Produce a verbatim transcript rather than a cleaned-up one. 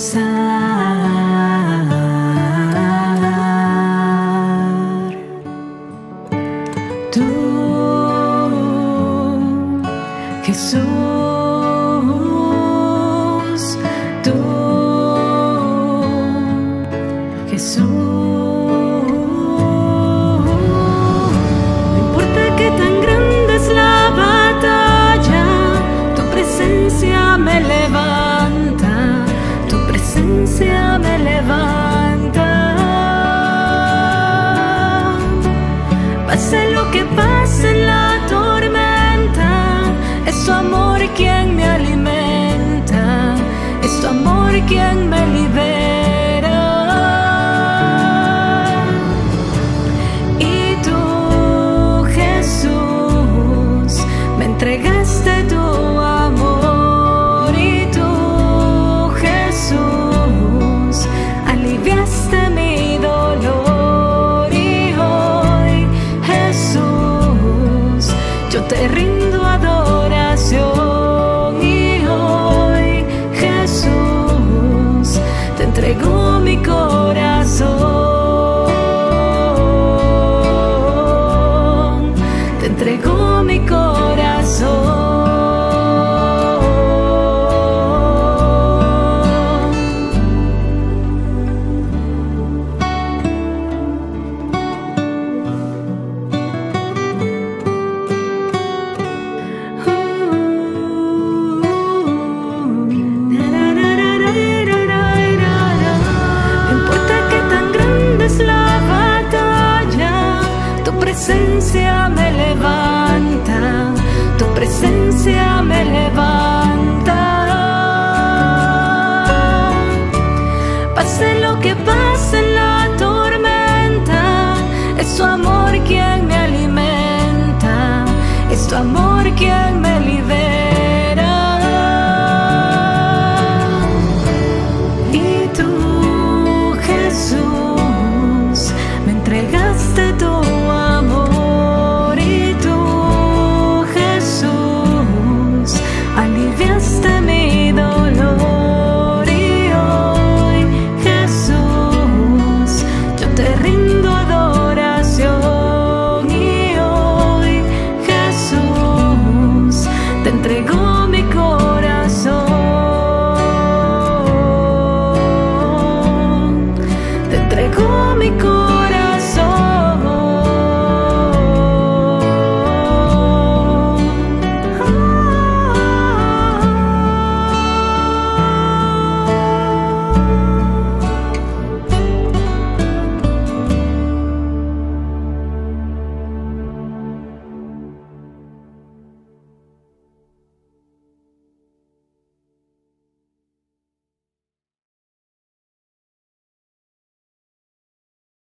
descansar. Tú, Jesús, tú, Jesús. No importa qué tan grande es la batalla, tu presencia me levanta, tu presencia me levanta. Pase lo que pase en la tormenta, es tu amor quien me alimenta, es tu amor quien me libera. Y tú, Jesús, me entregaste tu amor. Y tú, Jesús, aliviaste mi dolor. Y hoy, Jesús, yo te rindo adoración. Y hoy, Jesús, te entrego mi corazón, te entrego mi corazón. Tu presencia me levanta, tu presencia me levanta. Pase lo que pase en la tormenta, es tu amor quien me alimenta, es tu amor quien me libera. Y tú, Jesús, me entregaste tu amor. Y tú, Jesús, aliviaste mi dolor. Y hoy, Jesús, yo te rindo adoración. Y hoy, Jesús, te entrego